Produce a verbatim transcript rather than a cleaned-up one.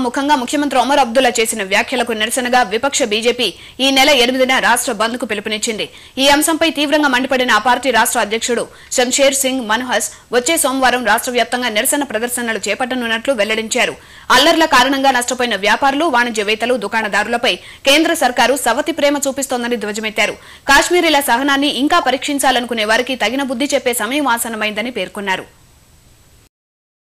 సభాముఖంగా ముఖ్యమంత్రి ఒమర్ అబ్దుల్లా చేసిన వ్యాఖ్యలకు నిరసనగా విపక్ష బీజేపీ ఈ నెల ఎనిమిదిన రాష్ట్ర బంద్ కు పిలుపునిచ్చింది. ఈ అంశంపై తీవ్రంగా మండిపడిన ఆ పార్టీ రాష్ట్ర అధ్యక్షుడు శంషేర్ సింగ్ మన్హస్ వచ్చే సోమవారం రాష్ట్ర వ్యాప్తంగా నిరసన ప్రదర్శనలు చేపట్టనున్నట్లు వెల్లడించారు. అల్లర్ల కారణంగా నష్టపోయిన వ్యాపారులు, వాణిజ్యవేత్తలు, దుకాణదారులపై కేంద్ర సర్కారు సవతి ప్రేమ చూపిస్తోందని ధ్వజమెత్తారు. కాశ్మీరీల సహనాన్ని ఇంకా పరీక్షించాలనుకునే వారికి తగిన బుద్ధి చెప్పే సమయం ఆసన్నమైందని పేర్కొన్నారు.